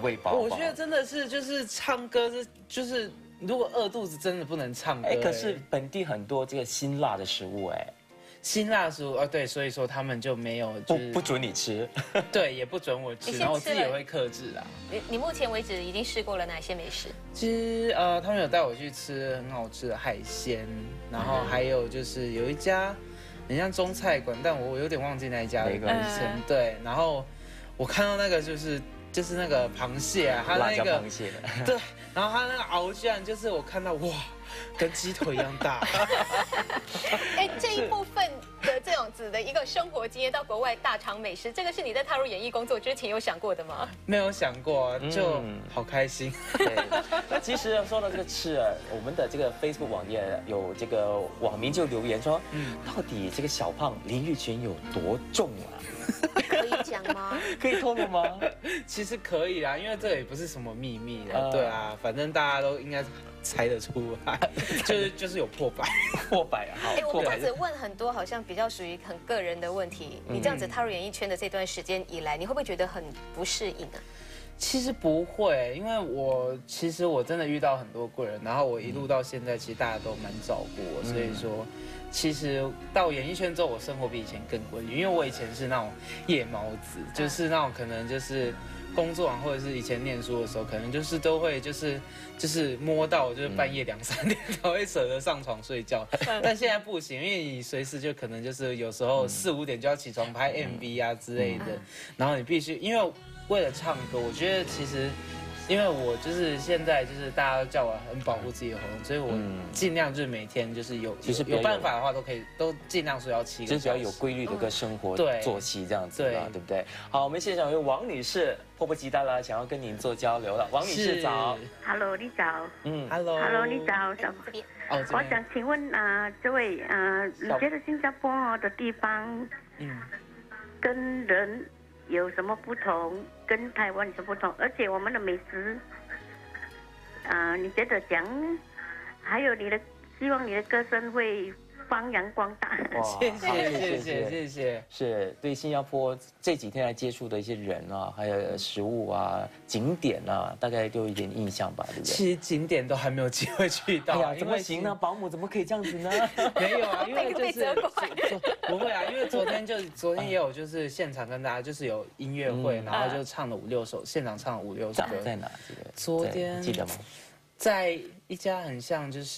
喂饱。 我觉得真的是就是唱歌就是如果饿肚子真的不能唱歌。 可是本地很多这个辛辣的食物辛辣食物对，所以说他们就没有不准你吃， 对，也不准我吃，然后我自己也会克制啊。 你目前为止已经试过了哪些美食？ 其实他们有带我去吃很好吃的海鲜，然后还有就是有一家很像中菜馆，但我有点忘记那一家的名称。对，然后我看到那个就是那个螃蟹啊，它那个螃蟹， 对，然后它那个螯居然就是我看到哇，跟鸡腿一样大。 这一部分的这样子的一个生活经验到国外大尝美食，这个是你在踏入演艺工作之前有想过的吗？ 没有想过，就好开心。 对，那其实说到这个吃我们的这个 Facebook 网页有这个网民就留言说，到底这个小胖林玉群有多重啊？ 可以讲吗？ 可以透露吗？ 其实可以啦，因为这也不是什么秘密的，对啊，反正大家都应该猜得出来，就是有破百好。 我这样子问很多，好像比较属于很个人的问题。你这样子踏入演艺圈的这段时间以来，你会不会觉得很不适应啊？ 其实不会，因为我真的遇到很多贵人，然后我一路到现在，其实大家都蛮照顾我，所以说。其实到演艺圈之后，我生活比以前更规律，因为我以前是那种夜猫子，就是那种可能就是工作完或者是以前念书的时候，可能就是都会就是摸到就是半夜2、3点才会舍得上床睡觉，但现在不行，因为你随时就可能就是有时候4、5点就要起床拍 MV 啊之类的，然后你必须因为为了唱歌，我觉得其实。因为我就是现在就是大家都叫我很保护自己的喉咙，所以我尽量就是每天就是有办法的话都尽量说要7个小时， 就是比较有规律的一个生活作息这样子啦，对不对？好，我们现场有王女士，迫不及待了，想要跟您做交流了。王女士早 ，Hello， 你早 ，Hello， 你早， 这边我想请问这位你觉得新加坡的地方，跟人有什么不同？跟台湾有什么不同？而且我们的美食，你觉得讲，还有希望你的歌声会发扬光大。 谢谢。 是对新加坡这几天来接触的一些人啊，还有食物啊、景点啊，大概都有一点印象吧，对不对？ 其实景点都还没有机会去到。 哎呀，怎么行呢？保姆怎么可以这样子呢？ 没有啊，因为就是不会啊，因为昨天也有就是现场跟大家就是有音乐会，然后就唱了5、6首，现场唱了5、6首歌。 在哪？这个昨天记得吗？ 在一家很像就是。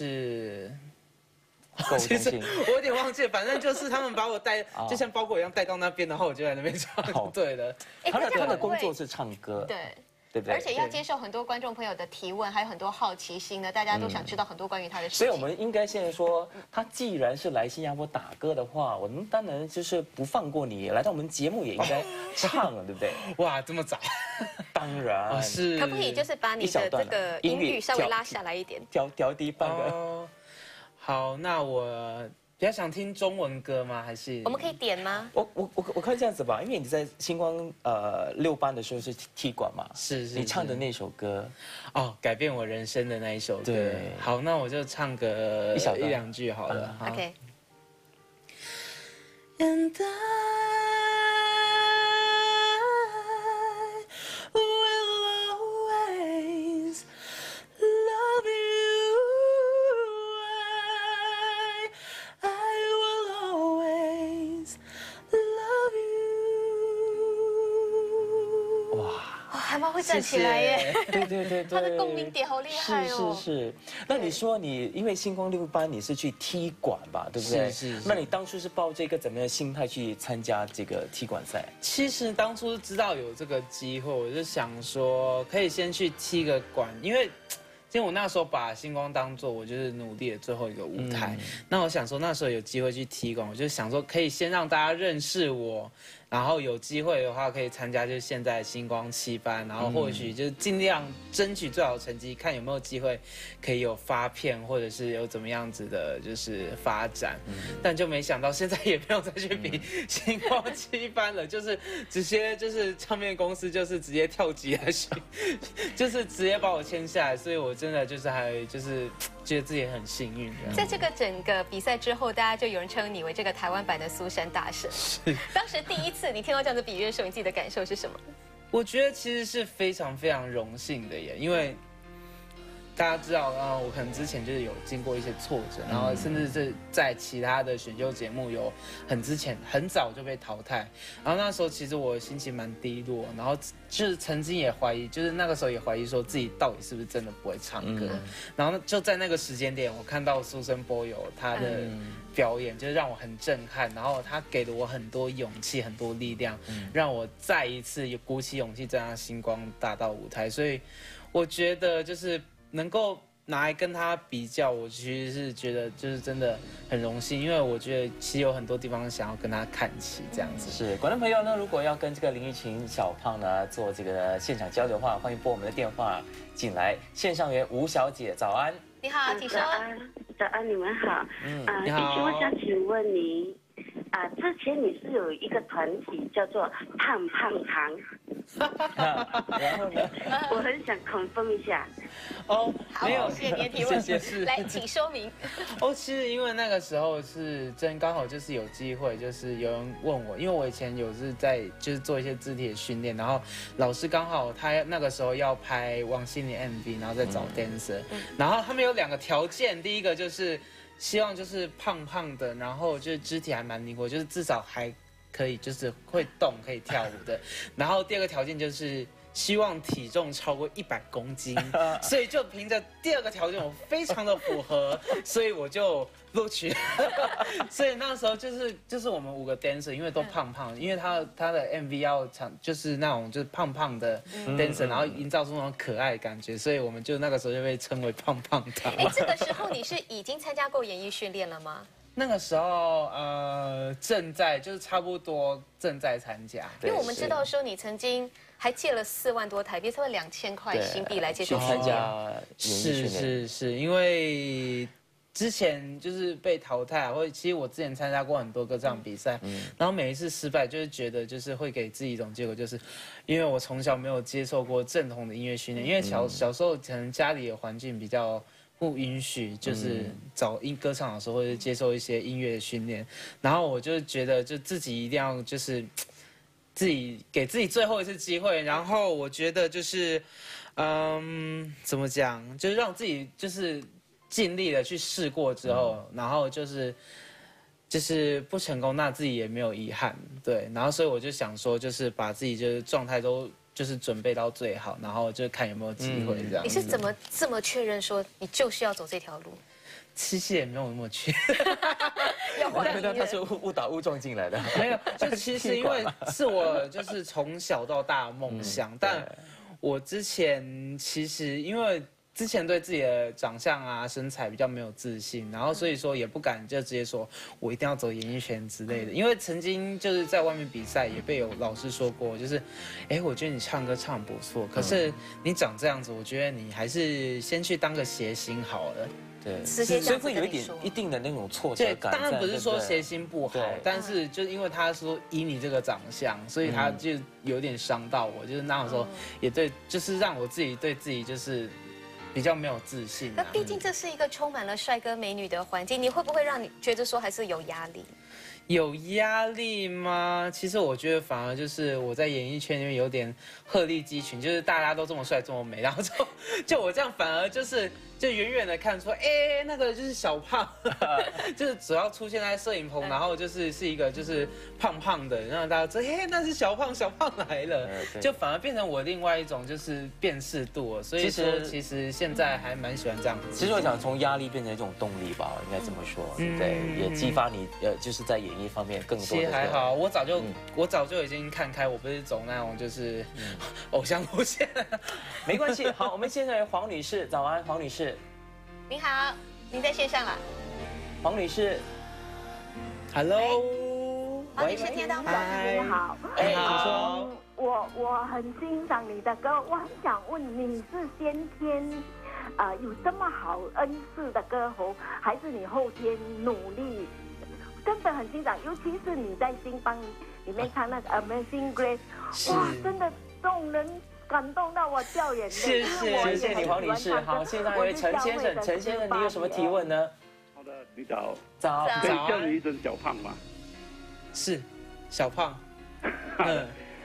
其实我有点忘记了，反正就是他们把我带，就像包裹一样带到那边，然后我就在那边唱。对的， 他的工作是唱歌，对不对？ 而且要接受很多观众朋友的提问，还有很多好奇心呢，大家都想知道很多关于他的事情。 所以我们应该现在说，他既然是来新加坡打歌的话，我们当然就是不放过你，来到我们节目也应该唱了，对不对？ 哇，这么早？ 当然是。 可不可以就是把你的这个音域稍微拉下来一点， 调低半个？ 好，那我比较想听中文歌吗？还是我们可以点吗？ 我看这样子吧，因为你在星光6班的时候是踢馆嘛， 是你唱的那首歌改变我人生的那一首歌。 对， 好，那我就唱个一两句好了。 OK。 And I will always love you. Love you。 哇， 还蛮会站起来耶！ 对， 他的共鸣点好厉害哦。 是。那你说因为星光6班你是去踢馆吧，对不对？ 是。 那你当初是抱这个怎么样的心态去参加这个踢馆赛？ 其实当初知道有这个机会，我就想说可以先去踢个馆，因为我那时候把星光当做我就是努力的最后一个舞台。那我想说那时候有机会去踢馆，我就想说可以先让大家认识我。然后有机会的话，可以参加就是现在星光7班，然后或许就是尽量争取最好的成绩，看有没有机会可以有发片，或者是有怎么样子的，就是发展。但就没想到现在也没有再去比星光7班了，就是直接就是唱片公司就是直接跳级来去，就是直接把我签下来，所以我真的就是还就是觉得自己很幸运。 在这个整个比赛之后，大家就有人称你为这个台湾版的苏珊大神。当时第一次你听到这样的比喻的时候，你自己的感受是什么？ 我觉得其实是非常非常荣幸的耶，因为大家知道我可能之前就是有经过一些挫折，然后甚至是在其他的选秀节目有很早就被淘汰，然后那时候其实我心情蛮低落，然后就是曾经也怀疑，就是那个时候也怀疑说自己到底是不是真的不会唱歌，然后就在那个时间点，我看到苏生波友他的表演，就是让我很震撼，然后他给了我很多勇气、很多力量，让我再一次有鼓起勇气站上星光大道舞台，所以我觉得就是能够拿来跟他比较，我其实是觉得就是真的很荣幸，因为我觉得其实有很多地方想要跟他看齐这样子。 是，观众朋友呢，如果要跟这个林育群小胖呢做这个现场交流的话，欢迎拨我们的电话进来。线上员吴小姐，早安。 你好，请说。 早安，你们好。 你好。 我想请问你，之前你是有一个团体叫做胖胖糖， 然后呢？ 我很想 confirm 一下。 好，谢谢你的提问。 谢谢。 来，请说明。 其实因为那个时候是刚好就是有机会，就是有人问我，因为我以前有是在就是做一些肢体的训练，然后老师刚好他那个时候要拍王心凌 MV， 然后再找 dancer，然后他们有2个条件，第一个就是希望就是胖胖的，然后就是肢体还蛮灵活，就是至少还可以就是会动可以跳舞的，然后第2个条件就是希望体重超过100公斤，所以就凭着第2个条件我非常的符合，所以我就录取。所以那时候就是我们5个 dancer， 因为都胖胖，因为他的 MV 要唱就是那种就是胖胖的 dancer， 然后营造出那种可爱的感觉，所以我们就那个时候就被称为胖胖糖。 这个时候你是已经参加过演艺训练了吗？ 那个时候正在就是差不多正在参加， 因为我们知道说你曾经还借了4万多台币，差不多2000块新币来接受参加演艺训练。 是，因为之前就是被淘汰，或者其实我之前参加过很多歌唱比赛，然后每一次失败，就是觉得就是会给自己一种结果，就是因为我从小没有接受过正统的音乐训练，因为小时候可能家里的环境比较不允许，就是找歌唱老师或者接受一些音乐的训练，然后我就觉得就自己一定要就是自己给自己最后一次机会，然后我觉得就是怎么讲，就是让自己就是尽力的去试过之后，然后就是不成功，那自己也没有遗憾，对，然后所以我就想说，就是把自己就是状态都就是准备到最好，然后就看有没有机会这样。 你是怎么这么确认说你就是要走这条路？ 其实也没有那么确， 他是误打误撞进来的， 没有，就其实因为是我就是从小到大的梦想，但我之前其实因为之前对自己的长相啊、身材比较没有自信，然后所以说也不敢就直接说我一定要走演艺圈之类的。因为曾经就是在外面比赛也被有老师说过，就是，我觉得你唱歌唱不错，可是你长这样子，我觉得你还是先去当个谐星好了。 对，所以会有一定的那种挫折感。 当然不是说谐星不好，但是就是因为他说以你这个长相，所以他就有点伤到我，就是那种时候也对，就是让我自己对自己就是比较没有自信。 那毕竟这是一个充满了帅哥美女的环境，你会不会让你觉得说还是有压力？ 有压力吗？其实我觉得反而就是我在演艺圈里面有点鹤立鸡群，就是大家都这么帅这么美，然后就我这样反而就远远的看出，那个就是小胖，就是只要出现在摄影棚，然后就是一个就是胖胖的，让大家知道，那是小胖来了，就反而变成我另外一种就是辨识度了。所以说其实现在还蛮喜欢这样子。 其实我想从压力变成一种动力吧，应该这么说，对，也激发你就是在演艺方面更多的。 其实还好，我早就已经看开，我不是走那种就是偶像路线。 没关系，好，我们现在黄女士，早安，黄女士。 您好，您在线上了。 黄女士 ，Hello， 黄女士听得到吗？ 你好， 你好。 我很欣赏你的歌，我很想问你是先天有这么好恩赐的歌喉，还是你后天努力？真的很欣赏，尤其是你在星邦里面唱那个 Amazing Grace， 哇，真的动人。感动到我掉眼泪。 谢谢你，黄女士。好，现在有位陈先生，陈先生，你有什么提问呢？ 好的，你早。 早。 可以叫你一声小胖吗？ 是，小胖。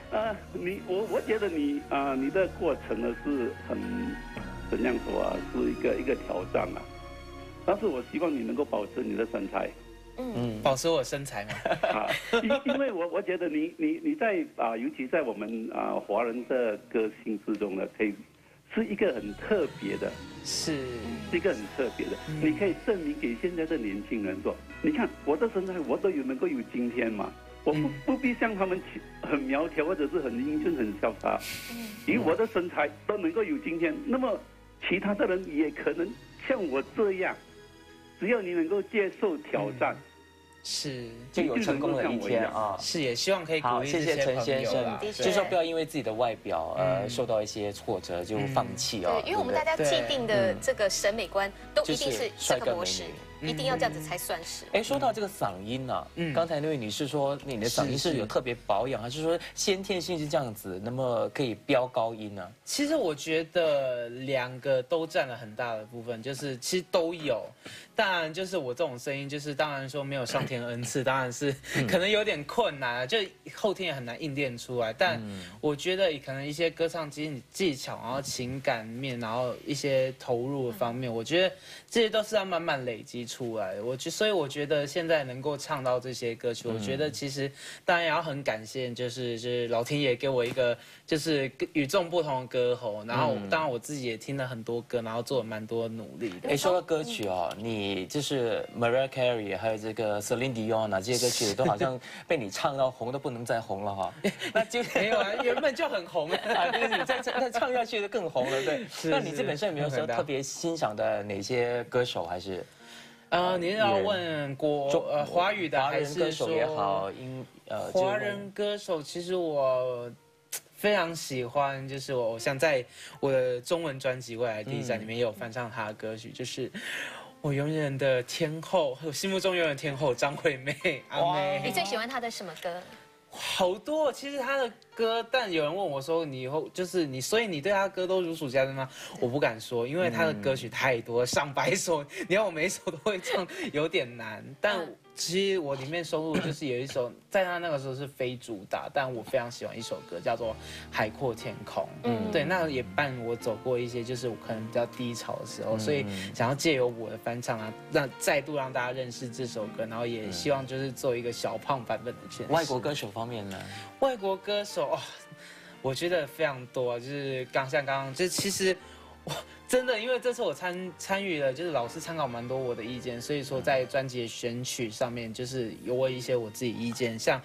我觉得你的过程呢是很怎样说啊，是一个挑战啊。但是我希望你能够保持你的身材。 保持我身材嘛。 因为我觉得你在尤其在我们华人的个性之中呢，可以是一个很特别的， 是一个很特别的。你可以证明给现在的年轻人说，你看我的身材，我都能够有今天嘛。我不必像他们很苗条或者是很英俊、很潇洒，以我的身材都能够有今天，那么其他的人也可能像我这样，只要你能够接受挑战， 是就有成功的一天啊！ 是也希望可以鼓励谢谢陈先生，就说不要因为自己的外表受到一些挫折就放弃哦。 对，因为我们大家既定的这个审美观都一定是这个模式。一定要这样子才算是。 哎，说到这个嗓音呢，刚才那位女士说你的嗓音是有特别保养，还是说先天性是这样子，那么可以飙高音呢？ 其实我觉得两个都占了很大的部分，就是其实都有。当然，就是我这种声音，就是当然说没有上天恩赐，当然是可能有点困难，就后天也很难硬练出来。但我觉得可能一些歌唱技巧，然后情感面，然后一些投入的方面，我觉得这些都是要慢慢累积出来的。所以我觉得现在能够唱到这些歌曲，我觉得其实当然也要很感谢，就是老天爷给我一个就是与众不同的歌喉。然后当然我自己也听了很多歌，然后做了蛮多努力的。 哎，说到歌曲哦，你就是 Mariah Carey 还有这个 Celine Dion 啊，这些歌曲都好像被你唱到红都不能再红了哈。那就没有啊，原本就很红啊， 那个你再唱下去就更红了，对。那你这本身有没有说特别欣赏的哪些歌手还是？ 你是要问华语的还是说也好， 华人歌手？其实我非常喜欢，就是我偶像在我的中文专辑《未来第一站》里面也有翻唱他的歌曲，就是我永远的天后，我心目中永远的天后张惠妹阿妹。 你最喜欢她的什么歌？ 好多，其实他的歌，但有人问我说，你以后就是你，所以你对他歌都如数家珍吗？我不敢说，因为他的歌曲太多，上百首，你要我每一首都会唱，有点难。但其实我里面收录就是有一首，在他那个时候是非主打，但我非常喜欢一首歌，叫做《海阔天空》。对，那也伴我走过一些就是我可能比较低潮的时候，所以想要借由我的翻唱啊，再度让大家认识这首歌，然后也希望就是做一个小胖版本的诠释。 外国歌手方面呢？ 外国歌手我觉得非常多，就是刚刚，就其实我真的，因为这次我参与了，就是老师参考蛮多我的意见，所以说在专辑的选曲上面，就是有我一些我自己意见，像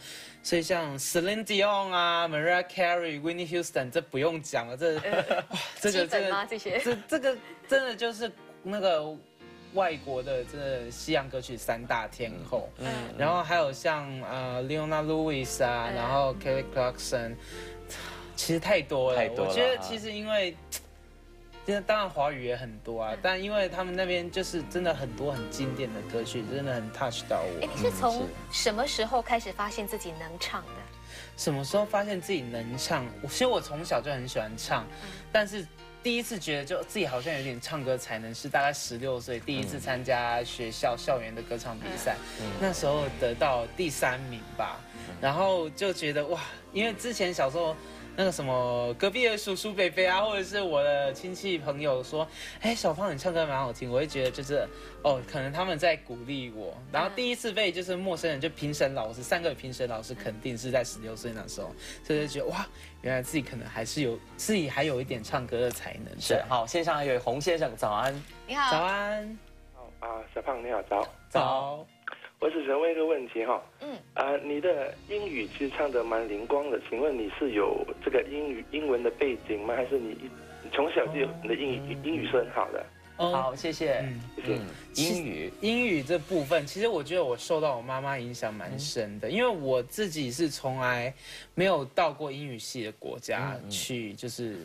Celine Dion 啊 ，Mariah Carey、Whitney Houston， 这不用讲了，这个真的就是那个外国的这个西洋歌曲三大天后，然后还有像Leona Lewis 啊，然后 Kelly Clarkson， 其实太多了。我觉得其实因为，当然华语也很多啊，但因为他们那边就是真的很多很经典的歌曲，真的很 touch 到我。 哎，你是从什么时候开始发现自己能唱的？ 什么时候发现自己能唱？其实我从小就很喜欢唱，但是第一次觉得就自己好像有点唱歌才能，是大概16岁第一次参加学校校园的歌唱比赛，那时候得到第3名吧，然后就觉得哇，因为之前小时候那个什么隔壁的叔叔伯伯啊，或者是我的亲戚朋友说，哎，小胖你唱歌蛮好听，我会觉得就是可能他们在鼓励我。然后第一次被就是陌生人就评审老师3个评审老师肯定是在16岁那时候，所以就觉得哇，原来自己可能还是自己还有一点唱歌的才能。 是好，线上还有洪先生，早安。 你好。 早安。 好小胖你好， 早。 我只想问一个问题哈，你的英语其实唱得蛮灵光的，请问你是有这个英文的背景吗？还是你从小就有你的英语是很好的？ 好，谢谢。英语这部分，其实我觉得我受到我妈妈影响蛮深的，因为我自己是从来没有到过英语系的国家去，就是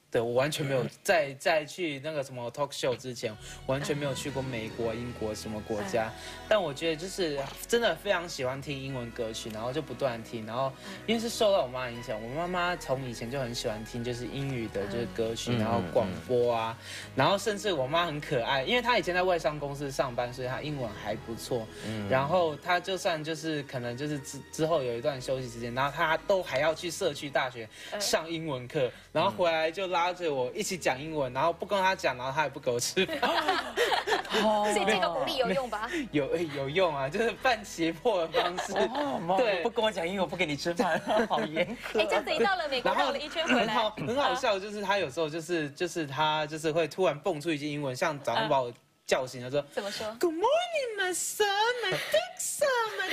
对，我完全没有在去那个什么 talk show 之前，完全没有去过美国、英国什么国家。但我觉得就是真的非常喜欢听英文歌曲，然后就不断听，然后因为是受到我妈影响，我妈妈从以前就很喜欢听就是英语的就是歌曲，然后广播啊，然后甚至我妈很可爱，因为她以前在外商公司上班，所以她英文还不错。然后她就算就是可能就是之后有一段休息时间，然后她都还要去社区大学上英文课，然后回来就拉着我一起讲英文，然后不跟他讲，然后他也不给我吃饭。 所以这个鼓励有用吧？ 有用啊，就是半胁迫的方式。 对，不跟我讲英文，不给你吃饭，好严苛。 哎，这样子一到了美国绕了一圈回来， 很好笑，就是他有时候就是他就是会突然蹦出一句英文，像早上把我叫醒了说， 怎么说 ？Good morning, my son, my big son, my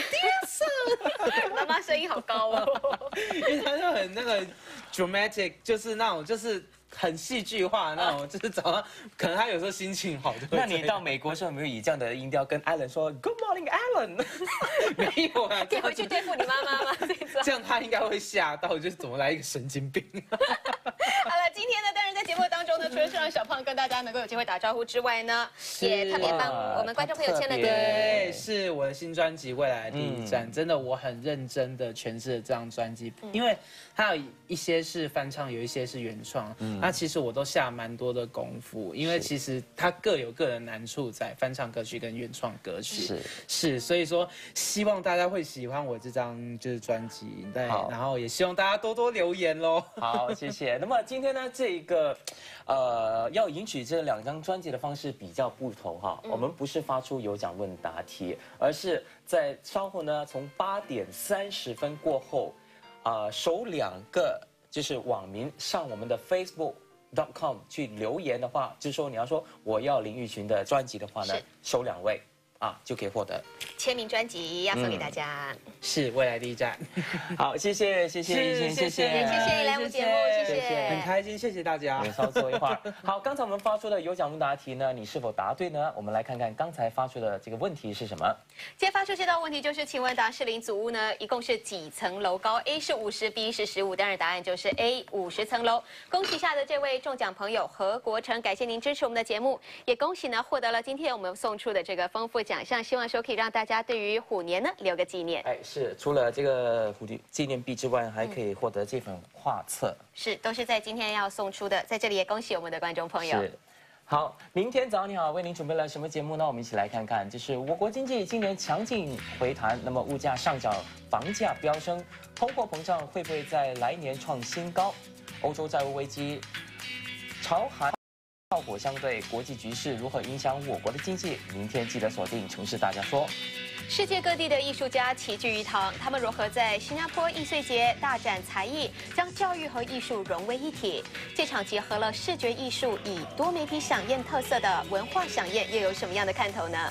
dear son。 妈妈声音好高哦， 因为他就很那个 dramatic， 就是那种就是很戏剧化的那种，就是早上可能他有时候心情好就会。 那你到美国的时候有没有以这样的音调跟 Alan 说 Good morning, Alan？ 没有啊， 你回去对付你妈妈吗？ 这样他应该会吓到，就是怎么来一个神经病。 好了，今天呢，当然在节目当中呢，除了是让小胖跟大家能够有机会打招呼之外呢，也特别帮我们观众朋友签了歌。 对，是我的新专辑《未来的第一站》，真的我很认真的诠释了这张专辑，因为它有一些是翻唱，有一些是原创。那其实我都下蛮多的功夫，因为其实它各有各的难处在，翻唱歌曲跟原创歌曲是，所以说希望大家会喜欢我这张就是专辑，对，然后也希望大家多多留言喽。 好，谢谢。那么今天呢，这个要赢取这2张专辑的方式比较不同哈，我们不是发出有奖问答题，而是在稍后呢，从8点30分过后，首2个就是网民上我们的 Facebook.com 去留言的话，就是说你要说我要林玉群的专辑的话呢，首2位就可以获得签名专辑，要送给大家。 是未来第一站。 好，谢谢谢谢你来我们节目，谢谢， 很开心，谢谢大家。 稍坐一会儿。好，刚才我们发出的有奖问答题呢，你是否答对呢？我们来看看刚才发出的这个问题是什么。 今天发出这道问题就是，请问达士林祖屋呢，一共是几层楼高 ？A 是50 ，B 是15，当然答案就是 A 50层楼。恭喜下的这位中奖朋友何国成，感谢您支持我们的节目，也恭喜呢获得了今天我们送出的这个丰富奖项，希望说可以让大家对于虎年呢留个纪念。 哎，是除了这个虎年纪念币之外，还可以获得这份画册。 是，都是在今天要送出的，在这里也恭喜我们的观众朋友。 是。好，明天早上你好，为您准备了什么节目呢？我们一起来看看，就是我国经济今年强劲回弹，那么物价上涨，房价飙升，通货膨胀会不会在来年创新高？欧洲债务危机，朝韩炮火相对，国际局势如何影响我国的经济？明天记得锁定《城市大家说》。 世界各地的艺术家齐聚一堂，他们如何在新加坡艺穗节大展才艺，将教育和艺术融为一体？这场结合了视觉艺术以多媒体飨宴特色的文化飨宴，又有什么样的看头呢？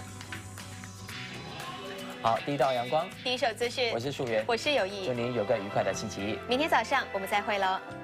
好，第一道阳光， 第一手资讯， 我是树源， 我是有意， 祝您有个愉快的星期一。 明天早上我们再会喽。